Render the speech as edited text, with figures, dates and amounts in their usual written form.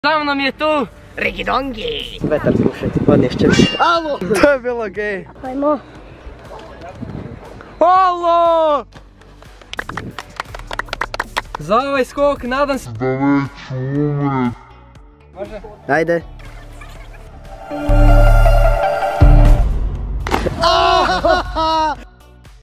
Za mnom je tu Rigidongi. Vetar puše, odnješće. Alo! To je bilo gej. Ajmo. Alo! Za ovaj skok nadam se da već umre. Može? Ajde.